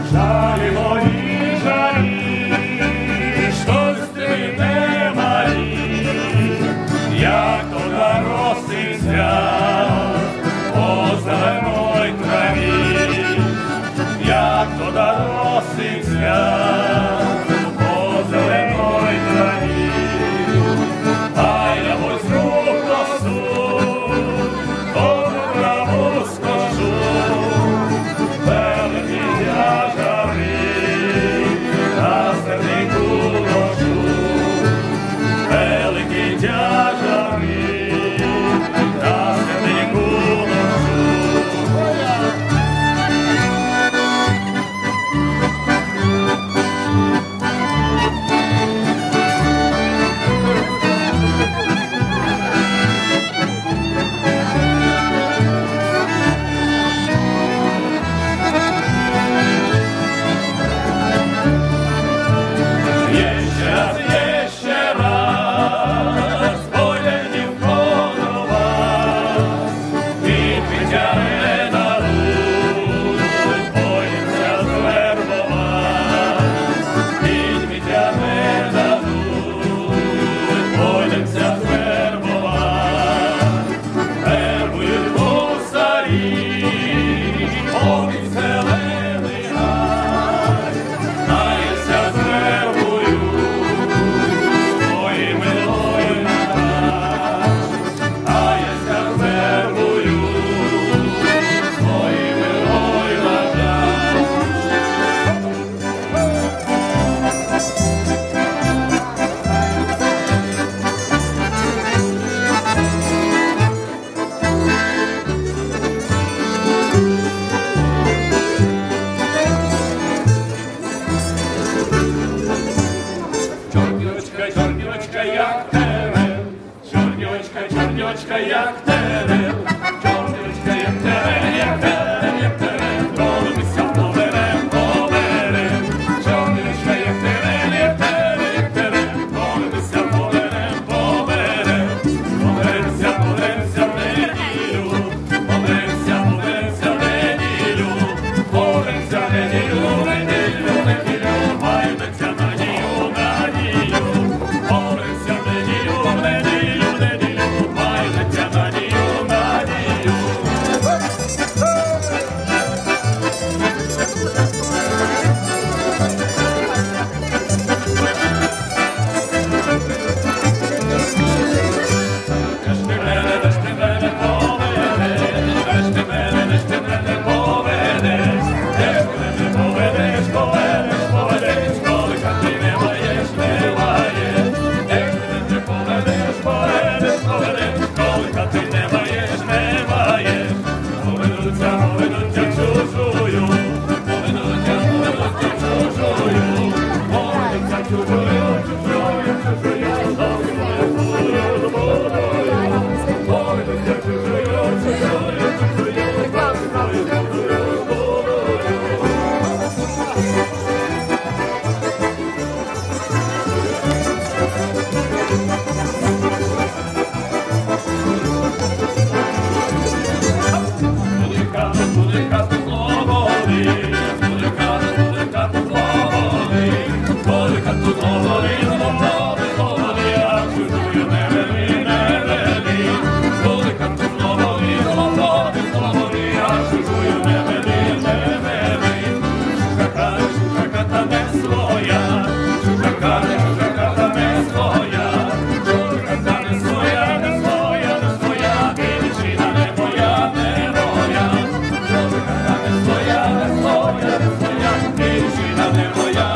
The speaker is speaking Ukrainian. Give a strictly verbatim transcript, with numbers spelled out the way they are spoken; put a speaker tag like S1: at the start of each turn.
S1: Жалі мої, жалі, щось ти не малі, як то нароситься по зеленой траві, як то нароситься по зеленой траві. А я возьму косу, тому траву скошу, великий я жари, на серденьку ложу, великий я жари, на серденьку ложу. Чорнючка, як терен, чорнючка, чорнючка, як терен, чорнючка, як терен, як терен, як терен, голубися поверем, поверем. Чорнючка, як терен, як терен, як терен, голубися поверем, поверем. Поверемся, поверемся в неділю, поверемся, поверемся в неділю, поверемся в неділю, неділю, неділю, майдеться надію, надію. Поверемся в неділю, в неділю, в неділю, майдеться надію, надію. Деш ти мене, деш ти мене поведеш, деш ти мене, деш ти мене поведеш, деш ти мене поведеш, поведеш, поведеш, коли ти не маєш, не маєш. Деш ти мене поведеш, поведеш, поведеш, коли ти не маєш, не маєш. Поведуться, поведуться чужою, поведуться, поведуться чужою, поведуться чужою, чужою, чужою, зовсім твоєю водою. Поведуться чужою, чужою, чужою, зовсім твоєю водою. Буде хата, буде хата зловоди, буде хата, буде хата зловоди, буде хата зловоди, зловоди, зловоди, а чужою не вели, не вели. Буде хата зловоди, зловоди, зловоди, а чужою не вели, не вели. Чужа хата, чужа хата не своя, чужа хата, чужа хата не своя, чужа хата не своя, не своя, не своя, і дівчина не моя, не моя. Чужа хата не своя, не своя, не своя, і дівчина не моя.